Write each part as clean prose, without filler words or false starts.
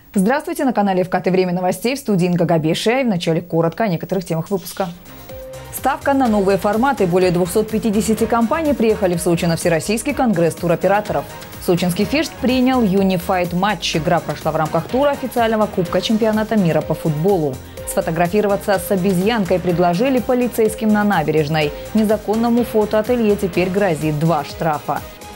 Здравствуйте, на канале ФКТ «Время новостей», в студии Инга Габешия. И вначале коротко о некоторых темах выпуска. Ставка на новые форматы. Более 250 компаний приехали в Сочи на Всероссийский конгресс туроператоров. Сочинский Фишт принял Unified матч. Игра прошла в рамках тура официального Кубка чемпионата мира по футболу. Сфотографироваться с обезьянкой предложили полицейским на набережной. Незаконному фотоателье теперь грозит 2 штрафа.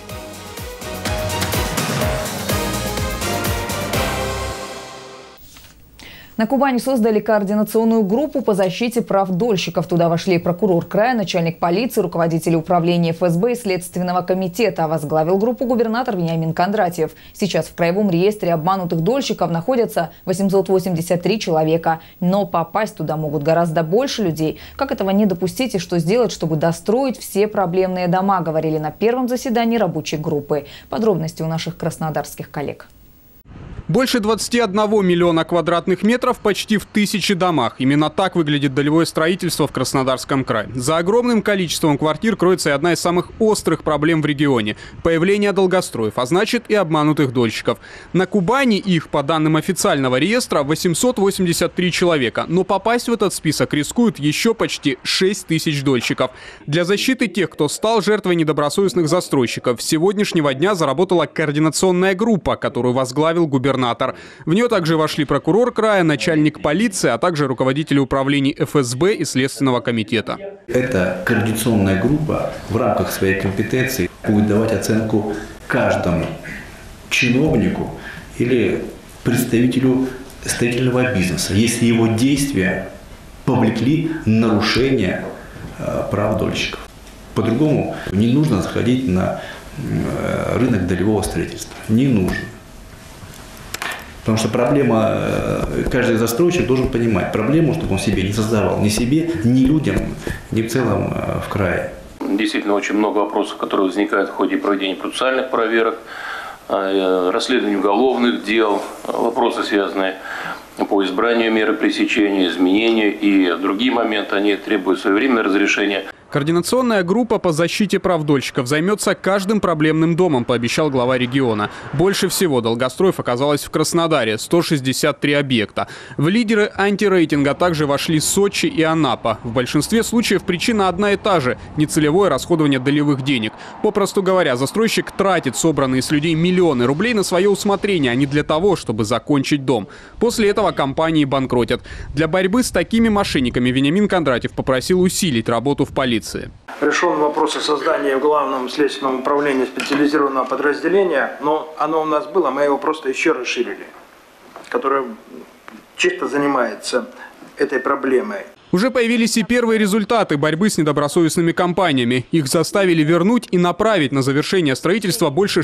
На Кубани создали координационную группу по защите прав дольщиков. Туда вошли прокурор края, начальник полиции, руководители управления ФСБ и Следственного комитета. Возглавил группу губернатор Вениамин Кондратьев. Сейчас в краевом реестре обманутых дольщиков находятся 883 человека. Но попасть туда могут гораздо больше людей. Как этого не допустить и что сделать, чтобы достроить все проблемные дома, говорили на первом заседании рабочей группы. Подробности у наших краснодарских коллег. Больше 21 миллиона квадратных метров почти в 1000 домах. Именно так выглядит долевое строительство в Краснодарском крае. За огромным количеством квартир кроется и одна из самых острых проблем в регионе – появление долгостроев, а значит и обманутых дольщиков. На Кубани их, по данным официального реестра, 883 человека. Но попасть в этот список рискуют еще почти 6 тысяч дольщиков. Для защиты тех, кто стал жертвой недобросовестных застройщиков, с сегодняшнего дня заработала координационная группа, которую возглавил губернатор. В нее также вошли прокурор края, начальник полиции, а также руководители управлений ФСБ и Следственного комитета. Эта координационная группа в рамках своей компетенции будет давать оценку каждому чиновнику или представителю строительного бизнеса, если его действия повлекли нарушение прав дольщиков. По-другому не нужно заходить на рынок долевого строительства. Не нужно. Потому что проблема, каждый застройщик должен понимать проблему, чтобы он себе не создавал ни себе, ни людям, ни в целом в крае. Действительно, очень много вопросов, которые возникают в ходе проведения процессуальных проверок, расследования уголовных дел, вопросы, связанные по избранию меры пресечения, изменению и другие моменты, они требуют своевременного разрешения. Координационная группа по защите прав дольщиков займется каждым проблемным домом, пообещал глава региона. Больше всего долгостроев оказалось в Краснодаре – 163 объекта. В лидеры антирейтинга также вошли Сочи и Анапа. В большинстве случаев причина одна и та же – нецелевое расходование долевых денег. Попросту говоря, застройщик тратит собранные с людей миллионы рублей на свое усмотрение, а не для того, чтобы закончить дом. После этого компании банкротят. Для борьбы с такими мошенниками Вениамин Кондратьев попросил усилить работу в полиции. Решен вопрос о создании в Главном следственном управлении специализированного подразделения, но оно у нас было, мы его просто еще расширили, которое чисто занимается этой проблемой. Уже появились и первые результаты борьбы с недобросовестными компаниями. Их заставили вернуть и направить на завершение строительства больше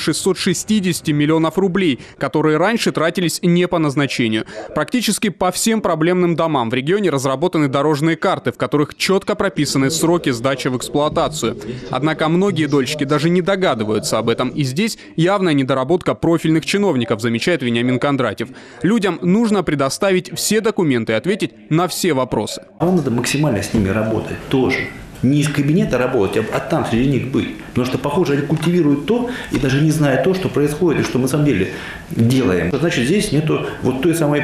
660 миллионов рублей, которые раньше тратились не по назначению. Практически по всем проблемным домам в регионе разработаны дорожные карты, в которых четко прописаны сроки сдачи в эксплуатацию. Однако многие дольщики даже не догадываются об этом. И здесь явная недоработка профильных чиновников, замечает Вениамин Кондратьев. Людям нужно предоставить все документы и ответить на все вопросы. Надо максимально с ними работать тоже. Не из кабинета работать, а там среди них быть. Потому что, похоже, они культивируют то, и даже не зная то, что происходит, и что мы на самом деле делаем. Значит, здесь нету вот той самой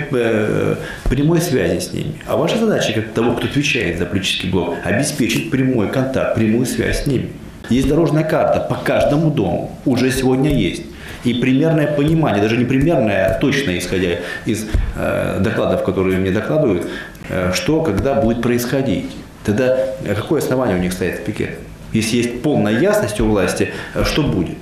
прямой связи с ними. А ваша задача, как того, кто отвечает за политический блок, обеспечить прямой контакт, прямую связь с ними. Есть дорожная карта по каждому дому. Уже сегодня есть. И примерное понимание, даже не примерное, а точно исходя из докладов, которые мне докладывают, что, когда будет происходить. Тогда какое основание у них стоит в пикет? Если есть полная ясность у власти, что будет?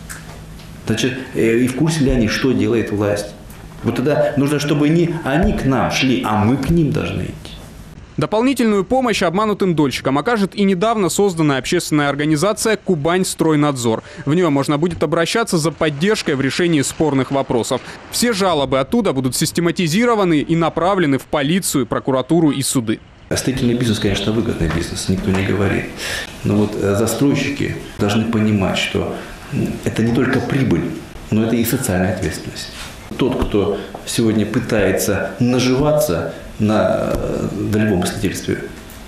Значит, и в курсе ли они, что делает власть? Вот тогда нужно, чтобы не они к нам шли, а мы к ним должны идти. Дополнительную помощь обманутым дольщикам окажет и недавно созданная общественная организация «Кубань-Стройнадзор». В нее можно будет обращаться за поддержкой в решении спорных вопросов. Все жалобы оттуда будут систематизированы и направлены в полицию, прокуратуру и суды. Строительный бизнес, конечно, выгодный бизнес, никто не говорит. Но вот застройщики должны понимать, что это не только прибыль, но это и социальная ответственность. Тот, кто сегодня пытается наживаться на долевом строительстве,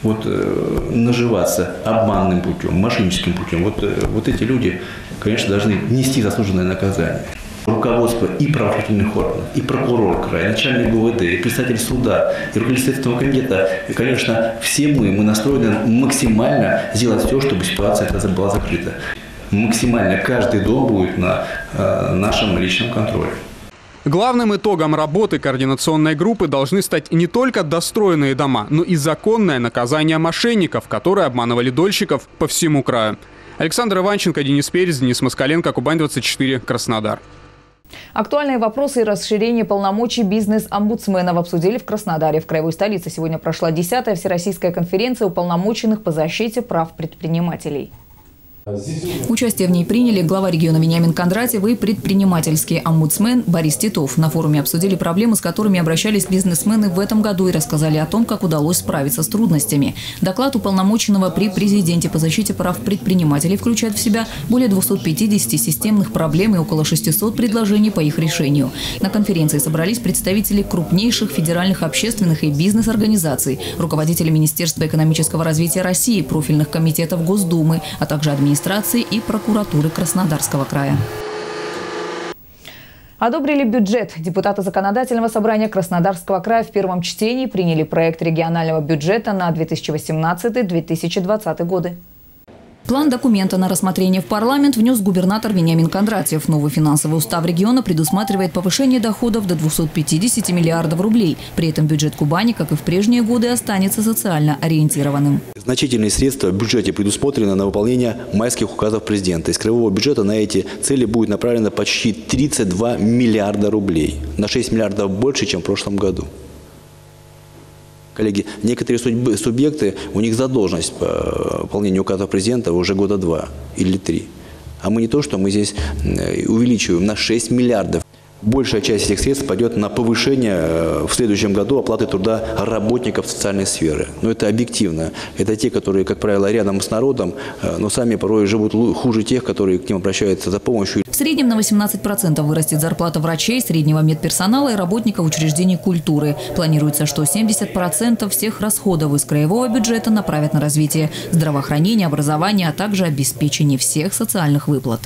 наживаться обманным путем, мошенническим путем, вот эти люди, конечно, должны нести заслуженное наказание. Руководство и правоохранительных органов, и прокурор края, начальник ГУВД, и представитель суда, и руководитель Следственного комитета. И, конечно, все мы настроены максимально сделать все, чтобы ситуация эта была закрыта. Максимально каждый дом будет на нашем личном контроле. Главным итогом работы координационной группы должны стать не только достроенные дома, но и законное наказание мошенников, которые обманывали дольщиков по всему краю. Александр Иванченко, Денис Перец, Денис Москаленко, Кубань-24, Краснодар. Актуальные вопросы и расширение полномочий бизнес-омбудсменов обсудили в Краснодаре. В краевой столице сегодня прошла 10-я Всероссийская конференция уполномоченных по защите прав предпринимателей. Участие в ней приняли глава региона Вениамин Кондратьев и предпринимательский омбудсмен Борис Титов. На форуме обсудили проблемы, с которыми обращались бизнесмены в этом году и рассказали о том, как удалось справиться с трудностями. Доклад уполномоченного при президенте по защите прав предпринимателей включает в себя более 250 системных проблем и около 600 предложений по их решению. На конференции собрались представители крупнейших федеральных общественных и бизнес-организаций, руководители Министерства экономического развития России, профильных комитетов Госдумы, а также администрации и прокуратуры Краснодарского края. Одобрили бюджет. Депутаты Законодательного собрания Краснодарского края в первом чтении приняли проект регионального бюджета на 2018-2020 годы. План документа на рассмотрение в парламент внес губернатор Вениамин Кондратьев. Новый финансовый устав региона предусматривает повышение доходов до 250 миллиардов рублей. При этом бюджет Кубани, как и в прежние годы, останется социально ориентированным. Значительные средства в бюджете предусмотрены на выполнение майских указов президента. Из краевого бюджета на эти цели будет направлено почти 32 миллиарда рублей. На 6 миллиардов больше, чем в прошлом году. Коллеги, некоторые субъекты, у них задолженность по выполнению указов президента уже года 2 или 3. А мы не то, что мы здесь увеличиваем на 6 миллиардов. Большая часть этих средств пойдет на повышение в следующем году оплаты труда работников социальной сферы. Но это объективно. Это те, которые, как правило, рядом с народом, но сами порой живут хуже тех, которые к ним обращаются за помощью. В среднем на 18% вырастет зарплата врачей, среднего медперсонала и работников учреждений культуры. Планируется, что 70% всех расходов из краевого бюджета направят на развитие здравоохранения, образования, а также обеспечение всех социальных выплат.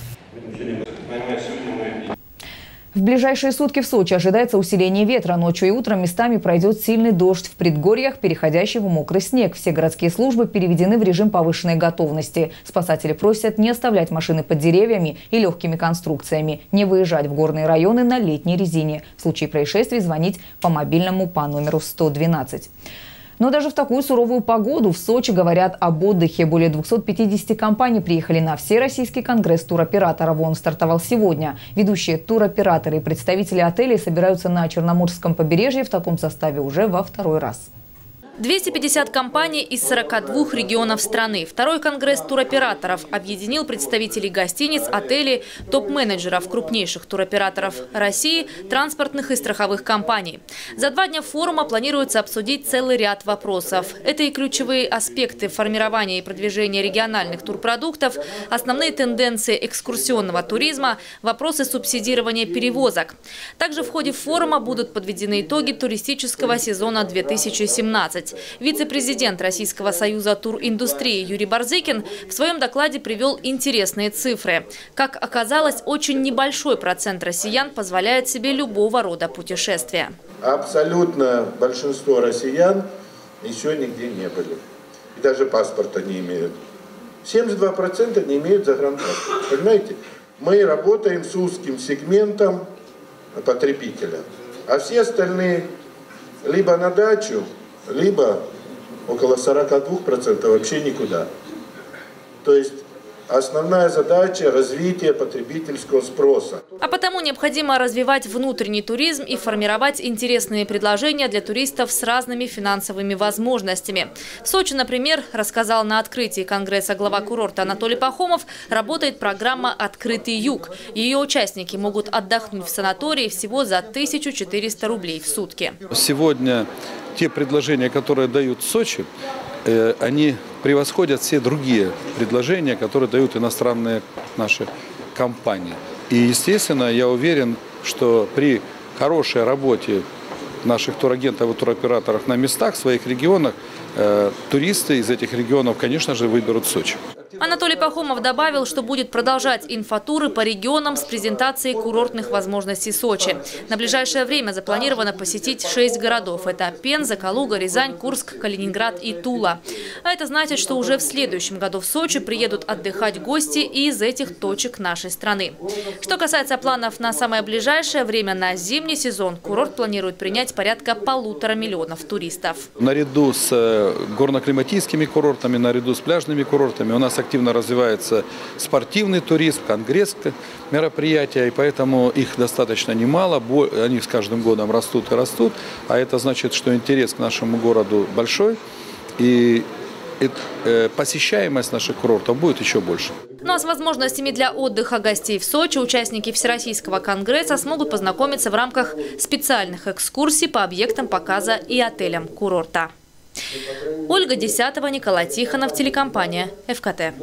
В ближайшие сутки в Сочи ожидается усиление ветра. Ночью и утром местами пройдет сильный дождь в предгорьях, переходящий в мокрый снег. Все городские службы переведены в режим повышенной готовности. Спасатели просят не оставлять машины под деревьями и легкими конструкциями, не выезжать в горные районы на летней резине. В случае происшествий звонить по мобильному по номеру 112. Но даже в такую суровую погоду в Сочи говорят об отдыхе. Более 250 компаний приехали на Всероссийский конгресс туроператоров. Он стартовал сегодня. Ведущие туроператоры и представители отелей собираются на Черноморском побережье в таком составе уже во второй раз. 250 компаний из 42 регионов страны. Второй конгресс туроператоров объединил представителей гостиниц, отелей, топ-менеджеров крупнейших туроператоров России, транспортных и страховых компаний. За 2 дня форума планируется обсудить целый ряд вопросов. Это и ключевые аспекты формирования и продвижения региональных турпродуктов, основные тенденции экскурсионного туризма, вопросы субсидирования перевозок. Также в ходе форума будут подведены итоги туристического сезона 2017. Вице-президент Российского союза туриндустрии Юрий Барзыкин в своем докладе привел интересные цифры. Как оказалось, очень небольшой процент россиян позволяет себе любого рода путешествия. Абсолютно большинство россиян еще нигде не были. И даже паспорта не имеют. 72% не имеют загранпаспорта. Понимаете? Мы работаем с узким сегментом потребителя. А все остальные либо на дачу, либо около 42% вообще никуда. То есть основная задача – развитие потребительского спроса. А потому необходимо развивать внутренний туризм и формировать интересные предложения для туристов с разными финансовыми возможностями. В Сочи, например, рассказал на открытии конгресса глава курорта Анатолий Пахомов, работает программа «Открытый юг». Ее участники могут отдохнуть в санатории всего за 1400 рублей в сутки. Сегодня те предложения, которые дают в Сочи, они превосходят все другие предложения, которые дают иностранные наши компании. И, естественно, я уверен, что при хорошей работе наших турагентов и туроператоров на местах, в своих регионах, туристы из этих регионов, конечно же, выберут Сочи. Анатолий Пахомов добавил, что будет продолжать инфотуры по регионам с презентацией курортных возможностей Сочи. На ближайшее время запланировано посетить 6 городов. Это Пенза, Калуга, Рязань, Курск, Калининград и Тула. А это значит, что уже в следующем году в Сочи приедут отдыхать гости и из этих точек нашей страны. Что касается планов на самое ближайшее время, на зимний сезон курорт планирует принять порядка 1,5 миллиона туристов. Наряду с горно-климатическими курортами, наряду с пляжными курортами у нас активно развивается спортивный туризм, конгрессные мероприятия, и поэтому их достаточно немало, они с каждым годом растут и растут, а это значит, что интерес к нашему городу большой, и посещаемость наших курортов будет еще больше. Ну а с возможностями для отдыха гостей в Сочи участники Всероссийского конгресса смогут познакомиться в рамках специальных экскурсий по объектам показа и отелям курорта. Ольга Десятова, Николай Тихонов, телекомпания ФКТ.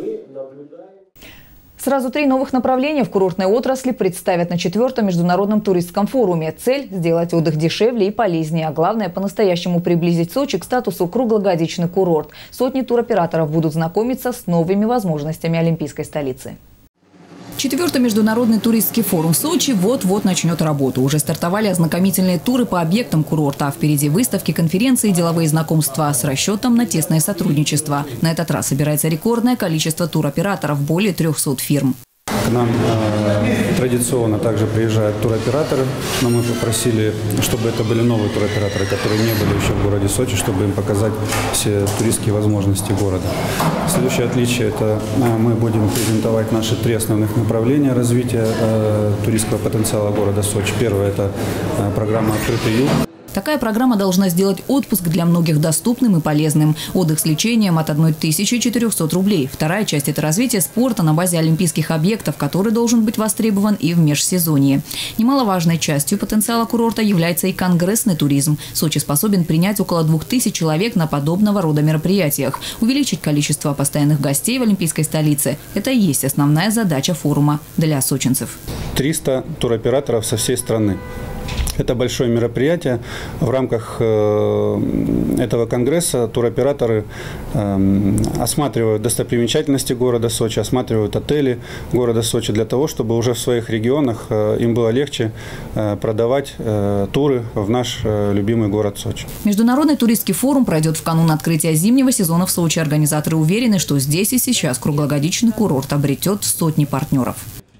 Сразу 3 новых направления в курортной отрасли представят на 4-м международном туристском форуме. Цель – сделать отдых дешевле и полезнее, а главное – по-настоящему приблизить Сочи к статусу круглогодичный курорт. Сотни туроператоров будут знакомиться с новыми возможностями олимпийской столицы. 4-й международный туристский форум в Сочи вот-вот начнет работу. Уже стартовали ознакомительные туры по объектам курорта, а впереди выставки, конференции, деловые знакомства с расчетом на тесное сотрудничество. На этот раз собирается рекордное количество туроператоров – более 300 фирм. К нам традиционно также приезжают туроператоры, но мы попросили, чтобы это были новые туроператоры, которые не были еще в городе Сочи, чтобы им показать все туристские возможности города. Следующее отличие – это мы будем презентовать наши 3 основных направления развития туристского потенциала города Сочи. Первое – это программа «Открытый юг». Такая программа должна сделать отпуск для многих доступным и полезным. Отдых с лечением от 1400 рублей. Вторая часть – это развитие спорта на базе олимпийских объектов, который должен быть востребован и в межсезонье. Немаловажной частью потенциала курорта является и конгрессный туризм. Сочи способен принять около 2000 человек на подобного рода мероприятиях. Увеличить количество постоянных гостей в олимпийской столице – это и есть основная задача форума для сочинцев. 300 туроператоров со всей страны. Это большое мероприятие. В рамках этого конгресса туроператоры осматривают достопримечательности города Сочи, осматривают отели города Сочи для того, чтобы уже в своих регионах им было легче продавать туры в наш любимый город Сочи. Международный туристский форум пройдет в канун открытия зимнего сезона в Сочи. Организаторы уверены, что здесь и сейчас круглогодичный курорт обретет сотни партнеров.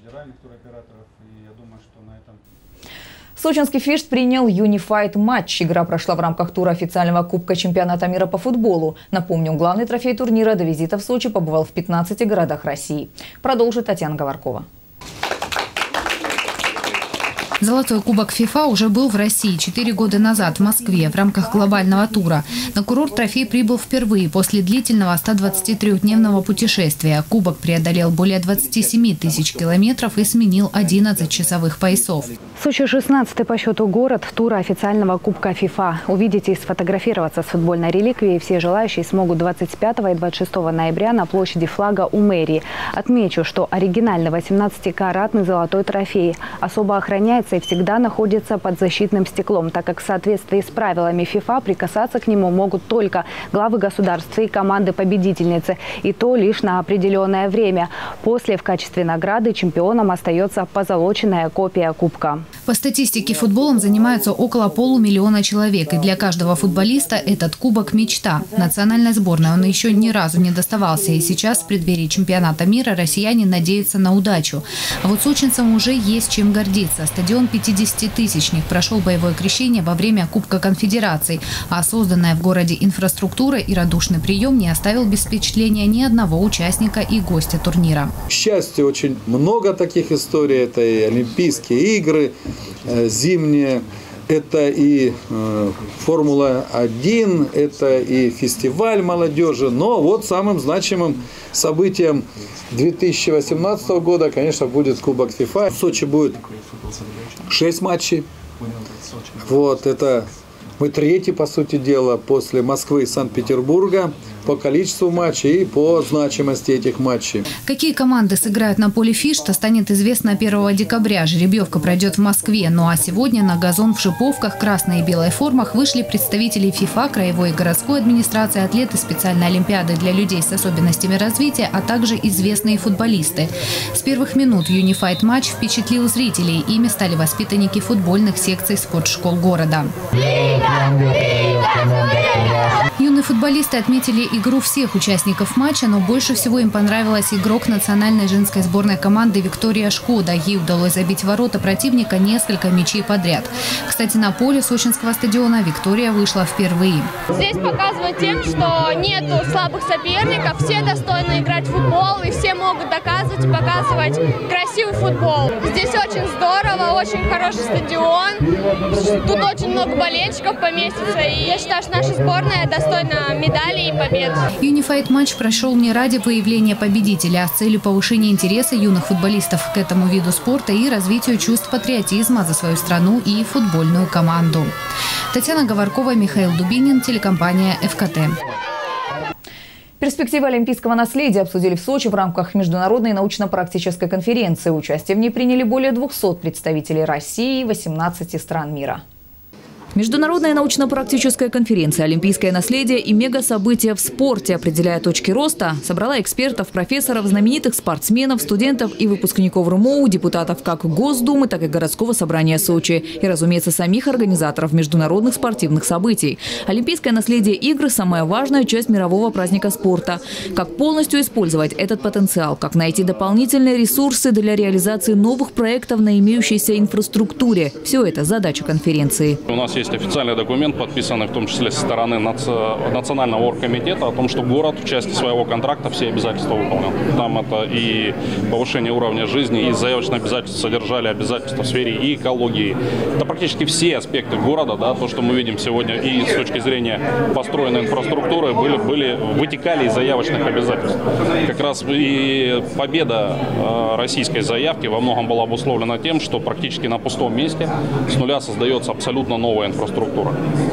Сочинский Фишт принял Unified матч. Игра прошла в рамках тура официального Кубка чемпионата мира по футболу. Напомню, главный трофей турнира до визита в Сочи побывал в 15 городах России. Продолжит Татьяна Говоркова. Золотой кубок ФИФА уже был в России 4 года назад в Москве в рамках глобального тура. На курорт трофей прибыл впервые после длительного 123-дневного путешествия. Кубок преодолел более 27 тысяч километров и сменил 11 часовых поясов. Сочи – 16-й по счету город тура официального Кубка ФИФА. Увидеть и сфотографироваться с футбольной реликвией все желающие смогут 25 и 26 ноября на площади флага у мэрии. Отмечу, что оригинальный 18-каратный золотой трофей особо охраняется и всегда находится под защитным стеклом, так как в соответствии с правилами ФИФА прикасаться к нему могут только главы государств и команды победительницы, и то лишь на определенное время. После в качестве награды чемпионом остается позолоченная копия кубка. По статистике футболом занимаются около 500 000 человек, и для каждого футболиста этот кубок – мечта. Национальной сборной он еще ни разу не доставался, и сейчас в преддверии чемпионата мира россияне надеются на удачу. А вот сочинцам уже есть чем гордиться. Стадион 50-тысячник прошел боевое крещение во время Кубка Конфедераций, а созданная в городе инфраструктура и радушный прием не оставил без впечатления ни одного участника и гостя турнира. К счастью, очень много таких историй. Это и Олимпийские игры зимние, это и Формула-1, это и фестиваль молодежи. Но вот самым значимым событием 2018 года, конечно, будет Кубок ФИФА. В Сочи будет 6 матчей. Вот, это Мы третий, по сути дела, после Москвы и Санкт-Петербурга по количеству матчей и по значимости этих матчей. Какие команды сыграют на поле Фишта, станет известно 1 декабря. Жеребьевка пройдет в Москве. Ну а сегодня на газон в шиповках, красной и белой формах вышли представители ФИФА, краевой и городской администрации, атлеты специальной олимпиады для людей с особенностями развития, а также известные футболисты. С первых минут Unified матч впечатлил зрителей. Ими стали воспитанники футбольных секций спортшкол города. Юные футболисты отметили игру всех участников матча, но больше всего им понравилась игрок национальной женской сборной команды Виктория Шкода. Ей удалось забить в ворота противника несколько мячей подряд. Кстати, на поле сочинского стадиона Виктория вышла впервые. Здесь показывают тем, что нету слабых соперников, все достойны играть в футбол и все могут доказывать и показывать красивый футбол. Здесь очень здорово, очень хороший стадион, тут очень много болельщиков поместится, и я считаю, что наша сборная достойна медалей и побед. Unified матч прошел не ради появления победителя, а с целью повышения интереса юных футболистов к этому виду спорта и развитию чувств патриотизма за свою страну и футбольную команду. Татьяна Говоркова, Михаил Дубинин, телекомпания ФКТ. Перспективы олимпийского наследия обсудили в Сочи в рамках международной научно-практической конференции. Участие в ней приняли более 200 представителей России и 18 стран мира. Международная научно-практическая конференция «Олимпийское наследие» и мега-события в спорте, определяя точки роста, собрала экспертов, профессоров, знаменитых спортсменов, студентов и выпускников РМОУ, депутатов как Госдумы, так и городского собрания Сочи и, разумеется, самих организаторов международных спортивных событий. Олимпийское наследие игр – самая важная часть мирового праздника спорта. Как полностью использовать этот потенциал, как найти дополнительные ресурсы для реализации новых проектов на имеющейся инфраструктуре – все это задача конференции. У нас есть официальный документ, подписанный в том числе со стороны Национального оргкомитета, о том, что город в части своего контракта все обязательства выполнил. Там это и повышение уровня жизни, и заявочные обязательства содержали обязательства в сфере и экологии. Это практически все аспекты города, да, то, что мы видим сегодня и с точки зрения построенной инфраструктуры, вытекали из заявочных обязательств. Как раз и победа российской заявки во многом была обусловлена тем, что практически на пустом месте с нуля создается абсолютно новая инфраструктура.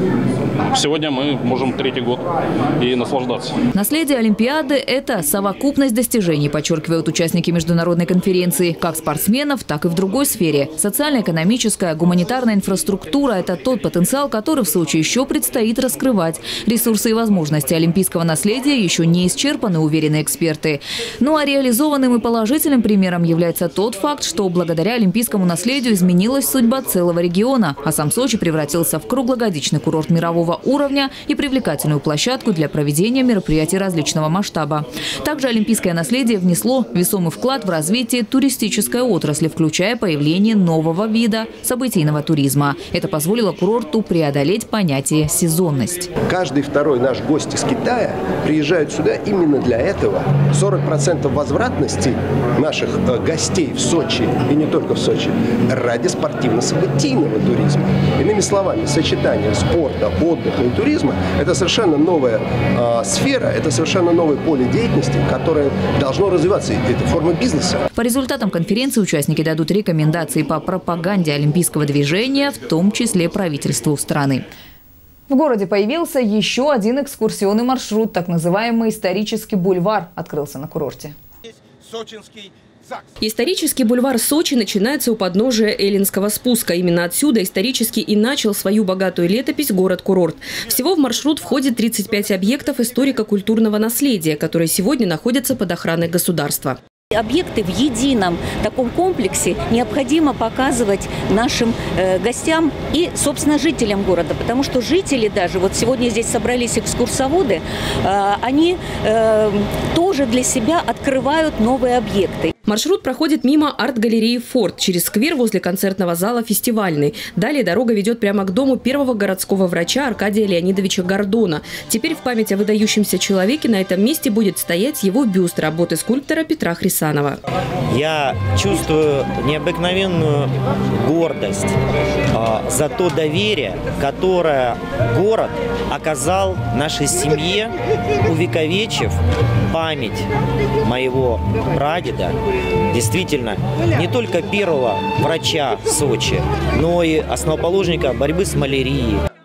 Сегодня мы можем третий год и наслаждаться. Наследие Олимпиады – это совокупность достижений, подчеркивают участники международной конференции, как спортсменов, так и в другой сфере. Социально-экономическая, гуманитарная инфраструктура – это тот потенциал, который в Сочи еще предстоит раскрывать. Ресурсы и возможности олимпийского наследия еще не исчерпаны, уверены эксперты. Ну а реализованным и положительным примером является тот факт, что благодаря олимпийскому наследию изменилась судьба целого региона, а сам Сочи превратился в круглогодичный курорт мирового уровня и привлекательную площадку для проведения мероприятий различного масштаба. Также олимпийское наследие внесло весомый вклад в развитие туристической отрасли, включая появление нового вида событийного туризма. Это позволило курорту преодолеть понятие «сезонность». Каждый второй наш гость из Китая приезжает сюда именно для этого. 40% возвратности наших гостей в Сочи, и не только в Сочи, ради спортивно-событийного туризма. Иными словами, сочетание спорта, отдыха и туризма – это совершенно новая сфера, это совершенно новое поле деятельности, которое должно развиваться. Это форма бизнеса. По результатам конференции участники дадут рекомендации по пропаганде олимпийского движения, в том числе правительству страны. В городе появился еще один экскурсионный маршрут, так называемый исторический бульвар, открылся на курорте. Исторический бульвар Сочи начинается у подножия Эллинского спуска. Именно отсюда исторически и начал свою богатую летопись город-курорт. Всего в маршрут входит 35 объектов историко-культурного наследия, которые сегодня находятся под охраной государства. Объекты в едином таком комплексе необходимо показывать нашим гостям и, собственно, жителям города. Потому что жители даже, вот сегодня здесь собрались экскурсоводы, они тоже для себя открывают новые объекты. Маршрут проходит мимо арт-галереи «Форт», через сквер возле концертного зала «Фестивальный». Далее дорога ведет прямо к дому первого городского врача Аркадия Леонидовича Гордона. Теперь в память о выдающемся человеке на этом месте будет стоять его бюст работы скульптора Петра Хрисанова. Я чувствую необыкновенную гордость за то доверие, которое город оказал нашей семье, увековечив память моего прадеда, действительно, не только первого врача Сочи, но и основоположника борьбы с малярией.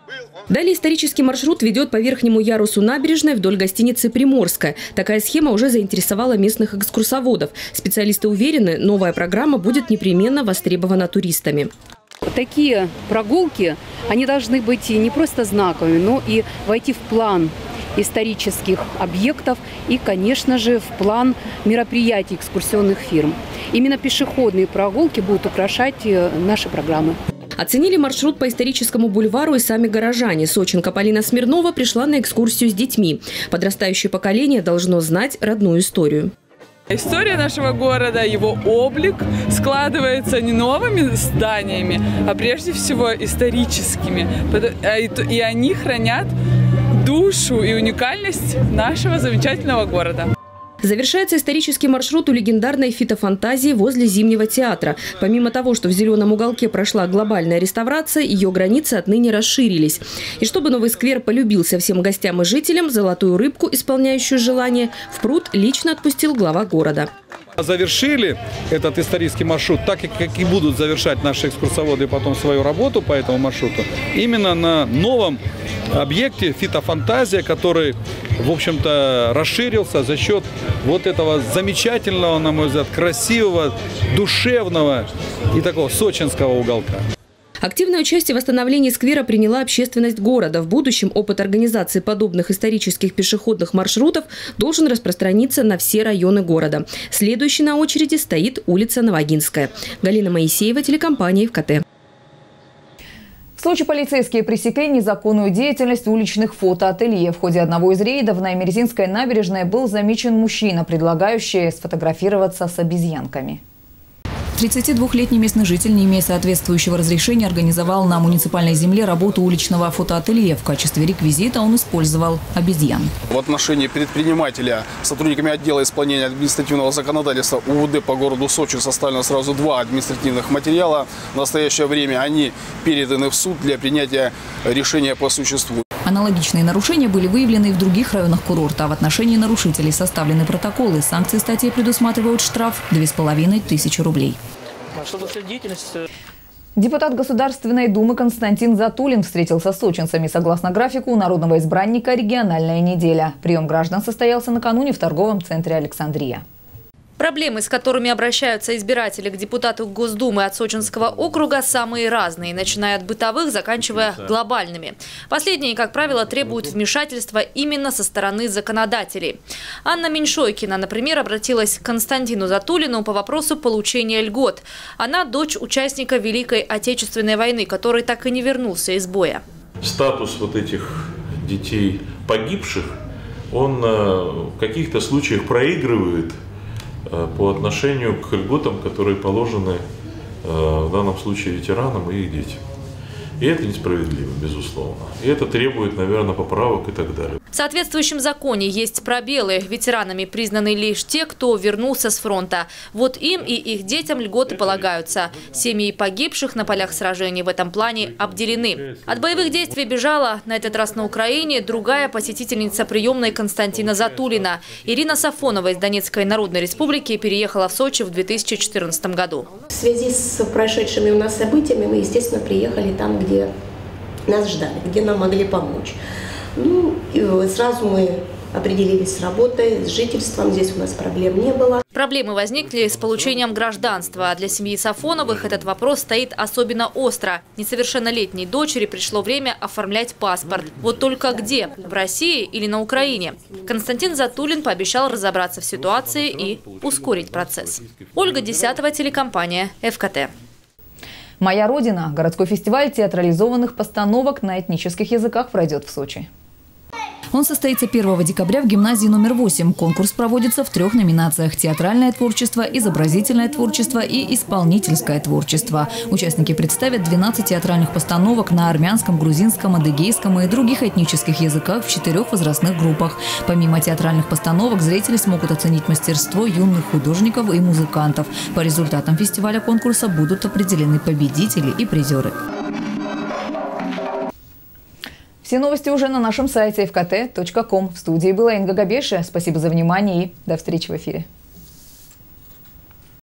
Далее исторический маршрут ведет по верхнему ярусу набережной вдоль гостиницы «Приморская». Такая схема уже заинтересовала местных экскурсоводов. Специалисты уверены, новая программа будет непременно востребована туристами. Такие прогулки, они должны быть не просто знаковыми, но и войти в план исторических объектов и, конечно же, в план мероприятий экскурсионных фирм. Именно пешеходные прогулки будут украшать наши программы. Оценили маршрут по историческому бульвару и сами горожане. Сочинка Полина Смирнова пришла на экскурсию с детьми. Подрастающее поколение должно знать родную историю. История нашего города, его облик складывается не новыми зданиями, а прежде всего историческими. И они хранят душу и уникальность нашего замечательного города. Завершается исторический маршрут у легендарной фитофантазии возле Зимнего театра. Помимо того, что в зеленом уголке прошла глобальная реставрация, ее границы отныне расширились. И чтобы новый сквер полюбился всем гостям и жителям, золотую рыбку, исполняющую желание, в пруд лично отпустил глава города. Завершили этот исторический маршрут, так как и будут завершать наши экскурсоводы потом свою работу по этому маршруту, именно на новом объекте фитофантазия, который, в общем-то, расширился за счет вот этого замечательного, на мой взгляд, красивого, душевного и такого сочинского уголка. Активное участие в восстановлении сквера приняла общественность города. В будущем опыт организации подобных исторических пешеходных маршрутов должен распространиться на все районы города. Следующей на очереди стоит улица Новогинская. Галина Моисеева, телекомпания ФКТ. В Сочи полицейские пресекли незаконную деятельность уличных фотоателье. В ходе одного из рейдов на Эмерзинской набережной был замечен мужчина, предлагающий сфотографироваться с обезьянками. 32-летний местный житель, не имея соответствующего разрешения, организовал на муниципальной земле работу уличного фотоателье. В качестве реквизита он использовал обезьян. В отношении предпринимателя сотрудниками отдела исполнения административного законодательства УВД по городу Сочи составлено сразу 2 административных материала. В настоящее время они переданы в суд для принятия решения по существу. Аналогичные нарушения были выявлены и в других районах курорта. В отношении нарушителей составлены протоколы. Санкции статьи предусматривают штраф 2500 рублей. Депутат Государственной Думы Константин Затулин встретился с сочинцами. Согласно графику народного избранника «Региональная неделя». Прием граждан состоялся накануне в торговом центре «Александрия». Проблемы, с которыми обращаются избиратели к депутату Госдумы от Сочинского округа, самые разные, начиная от бытовых, заканчивая глобальными. Последние, как правило, требуют вмешательства именно со стороны законодателей. Анна Меньшойкина, например, обратилась к Константину Затулину по вопросу получения льгот. Она дочь участника Великой Отечественной войны, который так и не вернулся из боя. Статус вот этих детей погибших, он в каких-то случаях проигрывает по отношению к льготам, которые положены в данном случае ветеранам и их детям. И это несправедливо, безусловно. И это требует, наверное, поправок и так далее. В соответствующем законе есть пробелы. Ветеранами признаны лишь те, кто вернулся с фронта. Вот им и их детям льготы полагаются. Семьи погибших на полях сражений в этом плане обделены. От боевых действий бежала, на этот раз на Украине, другая посетительница приемной Константина Затулина. Ирина Сафонова из Донецкой Народной Республики переехала в Сочи в 2014 году. В связи с прошедшими у нас событиями мы, естественно, приехали там, где нас ждали, где нам могли помочь. Ну, и сразу мы определились с работой, с жительством. Здесь у нас проблем не было. Проблемы возникли с получением гражданства. Для семьи Сафоновых этот вопрос стоит особенно остро. Несовершеннолетней дочери пришло время оформлять паспорт. Вот только где? В России или на Украине? Константин Затулин пообещал разобраться в ситуации и ускорить процесс. Ольга Десятова, телекомпания ФКТ. «Моя Родина» – городской фестиваль театрализованных постановок на этнических языках пройдет в Сочи. Он состоится 1 декабря в гимназии номер 8. Конкурс проводится в 3 номинациях – театральное творчество, изобразительное творчество и исполнительское творчество. Участники представят 12 театральных постановок на армянском, грузинском, адыгейском и других этнических языках в 4 возрастных группах. Помимо театральных постановок, зрители смогут оценить мастерство юных художников и музыкантов. По результатам фестиваля конкурса будут определены победители и призеры. Все новости уже на нашем сайте fkt.com. В студии была Инга Габеша. Спасибо за внимание и до встречи в эфире.